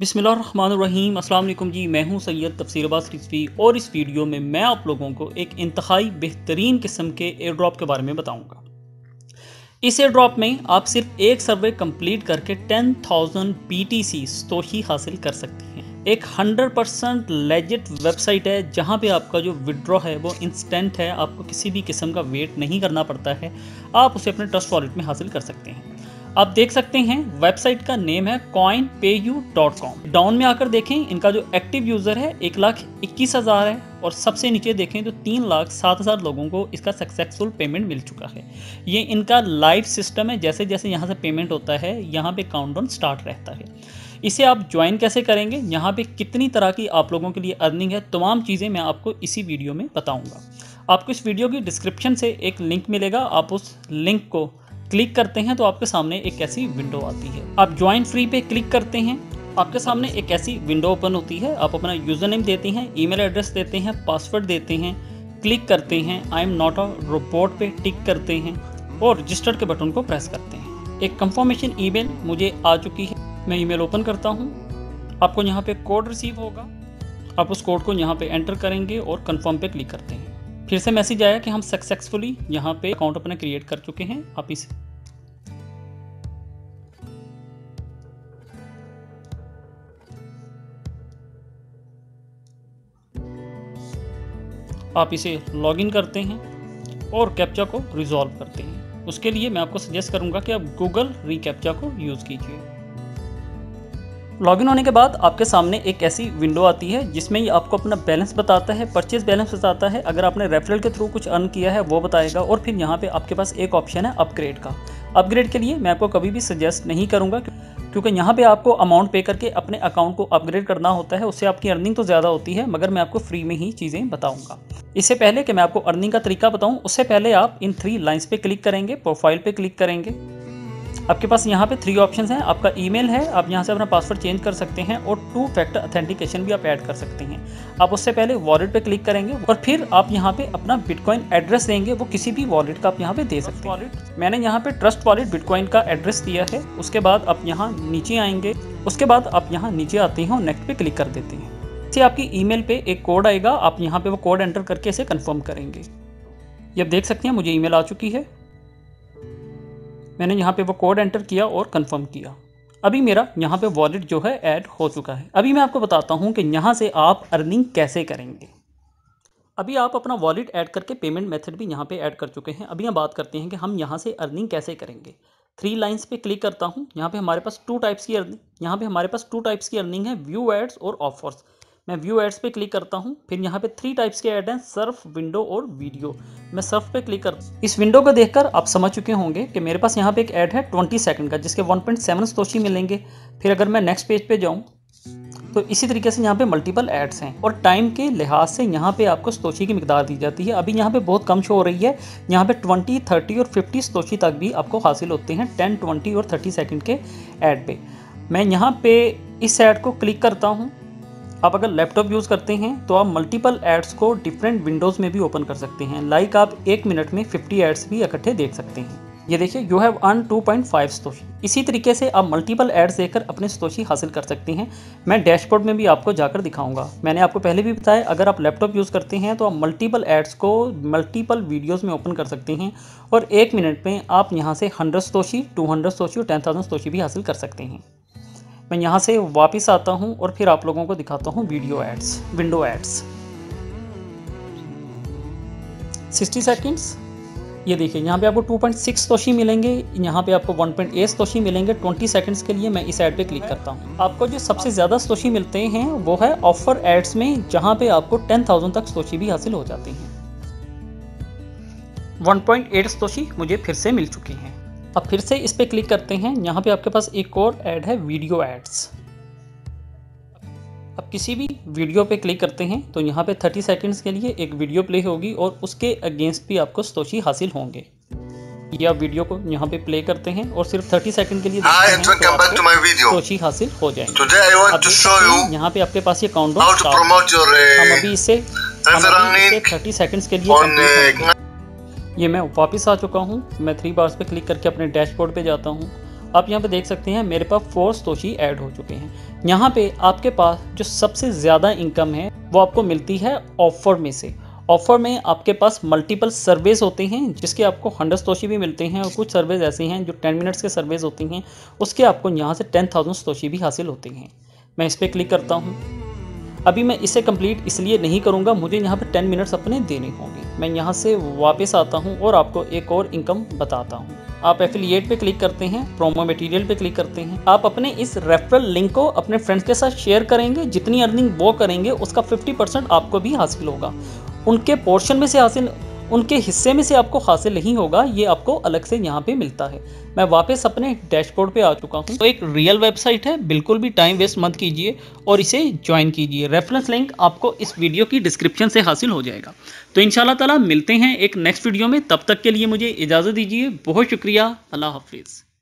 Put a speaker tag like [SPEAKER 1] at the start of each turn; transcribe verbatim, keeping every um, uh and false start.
[SPEAKER 1] बिस्मिल्लाहिर्रहमानिर्रहीम। अस्सलाम वालेकुम जी, मैं हूं सैयद तफसीर अब्बास रिजवी और इस वीडियो में मैं आप लोगों को एक इंतहाई बेहतरीन किस्म के एयर ड्रॉप के बारे में बताऊंगा। इस एयर ड्रॉप में आप सिर्फ एक सर्वे कंप्लीट करके ten thousand B T C satoshi हासिल कर सकते हैं। एक हंड्रेड परसेंट लेजिट वेबसाइट है जहां पे आपका जो विड्रॉ है वो इंस्टेंट है, आपको किसी भी किस्म का वेट नहीं करना पड़ता है, आप उसे अपने ट्रस्ट वॉलेट में हासिल कर सकते हैं। आप देख सकते हैं वेबसाइट का नेम है कॉइन पे यू डॉट कॉम। डाउन में आकर देखें, इनका जो एक्टिव यूज़र है एक लाख इक्कीस हज़ार है और सबसे नीचे देखें तो तीन लाख सात हज़ार लोगों को इसका सक्सेसफुल पेमेंट मिल चुका है। ये इनका लाइव सिस्टम है, जैसे जैसे यहाँ से पेमेंट होता है यहाँ पे काउंटडाउन स्टार्ट रहता है। इसे आप ज्वाइन कैसे करेंगे, यहाँ पे कितनी तरह की आप लोगों के लिए अर्निंग है, तमाम चीज़ें मैं आपको इसी वीडियो में बताऊँगा। आपको इस वीडियो की डिस्क्रिप्शन से एक लिंक मिलेगा, आप उस लिंक को क्लिक करते हैं तो आपके सामने एक ऐसी विंडो आती है। आप ज्वाइन फ्री पे क्लिक करते हैं, आपके सामने एक ऐसी विंडो ओपन होती है। आप अपना यूज़र नेम देते हैं, ईमेल एड्रेस देते हैं, पासवर्ड देते हैं, क्लिक करते हैं, I am not a robot पे टिक करते हैं और रजिस्टर्ड के बटन को प्रेस करते हैं। एक कंफर्मेशन ईमेल मुझे आ चुकी है, मैं ईमेल ओपन करता हूँ। आपको यहाँ पे कोड रिसीव होगा, आप उस कोड को यहाँ पे एंटर करेंगे और कन्फर्म पे क्लिक करते हैं। फिर से मैसेज आया कि हम सक्सेसफुली यहाँ पे अकाउंट अपना क्रिएट कर चुके हैं। आप इसे आप इसे लॉगिन करते हैं और कैप्चा को रिजॉल्व करते हैं। उसके लिए मैं आपको सजेस्ट करूंगा कि आप गूगल रीकैप्चा को यूज़ कीजिए। लॉगिन होने के बाद आपके सामने एक ऐसी विंडो आती है जिसमें ये आपको अपना बैलेंस बताता है, परचेज बैलेंस बताता है, अगर आपने रेफरल के थ्रू कुछ अर्न किया है वो बताएगा और फिर यहाँ पे आपके पास एक ऑप्शन है अपग्रेड का। अपग्रेड के लिए मैं आपको कभी भी सजेस्ट नहीं करूँगा क्योंकि यहाँ पे आपको अमाउंट पे करके अपने अकाउंट को अपग्रेड करना होता है। उससे आपकी अर्निंग तो ज़्यादा होती है, मगर मैं आपको फ्री में ही चीज़ें बताऊँगा। इससे पहले कि मैं आपको अर्निंग का तरीका बताऊँ, उससे पहले आप इन थ्री लाइन्स पे क्लिक करेंगे, प्रोफाइल पे क्लिक करेंगे। आपके पास यहाँ पे थ्री ऑप्शंस हैं। आपका ईमेल है, आप यहाँ से अपना पासवर्ड चेंज कर सकते हैं और टू फैक्टर ऑथेंटिकेशन भी आप ऐड कर सकते हैं। आप उससे पहले वॉलेट पे क्लिक करेंगे और फिर आप यहाँ पे अपना बिटकॉइन एड्रेस देंगे, वो किसी भी वॉलेट का आप यहाँ पे दे सकते हैं। मैंने यहाँ पे ट्रस्ट वॉलेट बिटकॉइन का एड्रेस दिया है। उसके बाद आप यहाँ नीचे आएंगे, उसके बाद आप यहाँ नीचे आते हैं और नेक्स्ट पे क्लिक कर देते हैं। इससे आपकी ईमेल पे एक कोड आएगा, आप यहाँ पे वो कोड एंटर करके इसे कंफर्म करेंगे। ये आप देख सकते हैं मुझे ईमेल आ चुकी है, मैंने यहाँ पे वो कोड एंटर किया और कंफर्म किया। अभी मेरा यहाँ पे वॉलेट जो है ऐड हो चुका है। अभी मैं आपको बताता हूँ कि यहाँ से आप अर्निंग कैसे करेंगे। अभी आप अपना वॉलेट ऐड करके पेमेंट मेथड भी यहाँ पे ऐड कर चुके हैं। अभी हम बात करते हैं कि हम यहाँ से अर्निंग कैसे करेंगे। थ्री लाइंस पे क्लिक करता हूँ, यहाँ पे हमारे पास टू टाइप्स की अर्निंग यहाँ पे हमारे पास टू टाइप्स की अर्निंग है, व्यू एड्स और ऑफर्स। मैं व्यू एड्स पे क्लिक करता हूँ। फिर यहाँ पे थ्री टाइप्स के ऐड हैं, सर्फ, विंडो और वीडियो। मैं सर्फ पे क्लिक कर इस विंडो को देखकर आप समझ चुके होंगे कि मेरे पास यहाँ पे एक ऐड है ट्वेंटी सेकंड का, जिसके वन पॉइंट सेवन तोशी मिलेंगे। फिर अगर मैं नेक्स्ट पेज पे जाऊँ तो इसी तरीके से यहाँ पे मल्टीपल एड्स हैं और टाइम के लिहाज से यहाँ पे आपको स्तोशी की मिकदार दी जाती है। अभी यहाँ पे बहुत कम शो हो रही है, यहाँ पे ट्वेंटी, थर्टी और फिफ्टी स्तोशी तक भी आपको हासिल होते हैं टेन, ट्वेंटी और थर्टी सेकंड के ऐड पे। मैं यहाँ पे इस ऐड को क्लिक करता हूँ। आप अगर लैपटॉप यूज़ करते हैं तो आप मल्टीपल एड्स को डिफरेंट विंडोज़ में भी ओपन कर सकते हैं। लाइक आप एक मिनट में फिफ्टी एड्स भी इकट्ठे देख सकते हैं। ये देखिए, you have earn two point five satoshi. इसी तरीके से आप मल्टीपल एड्स देकर अपने स्तोशी हासिल कर सकते हैं। मैं डैशबोर्ड में भी आपको जाकर दिखाऊंगा। मैंने आपको पहले भी बताया, अगर आप लैपटॉप यूज़ करते हैं तो आप मल्टीपल एड्स को मल्टीपल वीडियोज़ में ओपन कर सकते हैं और एक मिनट में आप यहाँ से hundred satoshi, two hundred satoshi और टेन थाउजेंड स्तोशी भी हासिल कर सकते हैं। मैं यहाँ से वापस आता हूँ और फिर आप लोगों को दिखाता हूँ video ads, window ads. Sixty seconds, ये देखिए यहाँ पे आपको टू पॉइंट सिक्स तोशी मिलेंगे, यहाँ पे आपको वन पॉइंट एट तोशी मिलेंगे ट्वेंटी सेकंड्स के लिए। मैं इस ऐड पे क्लिक करता हूँ। आपको जो सबसे ज़्यादा तोशी मिलते हैं वो है ऑफर एड्स में, जहाँ पे आपको टेन थाउजेंड तक तोशी भी हासिल हो जाती हैं। वन पॉइंट एट तोशी मुझे फिर से मिल चुकी हैं। अब फिर से इस पे क्लिक करते हैं। यहाँ पे आपके पास एक और ऐड है, वीडियो एड्स। अब किसी भी वीडियो पे क्लिक करते हैं तो यहाँ पे थर्टी सेकंड्स के लिए एक वीडियो प्ले होगी और उसके अगेंस्ट भी आपको स्तोशी हासिल होंगे। ये आप वीडियो को यहाँ पे प्ले करते हैं और सिर्फ थर्टी सेकंड के लिए स्तोशी हासिल हो जाएंगे। यहाँ पे आपके पास ये काउंटडाउन, हम अभी इसे थर्टी सेकंड्स के लिए, ये मैं वापस आ चुका हूँ। मैं थ्री बार्स पे क्लिक करके अपने डैशबोर्ड पे जाता हूँ आप यहाँ पे देख सकते हैं मेरे पास फोर सतोशी ऐड हो चुके हैं। यहाँ पे आपके पास जो सबसे ज़्यादा इनकम है वो आपको मिलती है ऑफर में से। ऑफर में आपके पास मल्टीपल सर्वेज होते हैं जिसके आपको हंड्रेड सतोशी भी मिलते हैं, और कुछ सर्वेज ऐसी हैं जो टेन मिनट्स के सर्वेज होती हैं, उसके आपको यहाँ से टेन थाउजेंड सतोशी भी हासिल होते हैं। मैं इस पर क्लिक करता हूँ। अभी मैं इसे कंप्लीट इसलिए नहीं करूँगा, मुझे यहाँ पे टेन मिनट्स अपने देने होंगे। मैं यहाँ से वापस आता हूँ और आपको एक और इनकम बताता हूँ। आप एफिलिएट पे क्लिक करते हैं, प्रोमो मटेरियल पे क्लिक करते हैं। आप अपने इस रेफरल लिंक को अपने फ्रेंड्स के साथ शेयर करेंगे, जितनी अर्निंग वो करेंगे उसका फिफ्टी परसेंट आपको भी हासिल होगा। उनके पोर्शन में से हासिल, उनके हिस्से में से आपको हासिल नहीं होगा, ये आपको अलग से यहाँ पे मिलता है। मैं वापस अपने डैशबोर्ड पे आ चुका हूँ। तो एक रियल वेबसाइट है, बिल्कुल भी टाइम वेस्ट मत कीजिए और इसे ज्वाइन कीजिए। रेफरेंस लिंक आपको इस वीडियो की डिस्क्रिप्शन से हासिल हो जाएगा। तो इंशाल्लाह ताला मिलते हैं एक नेक्स्ट वीडियो में, तब तक के लिए मुझे इजाज़त दीजिए। बहुत शुक्रिया, अल्लाह हाफिज़।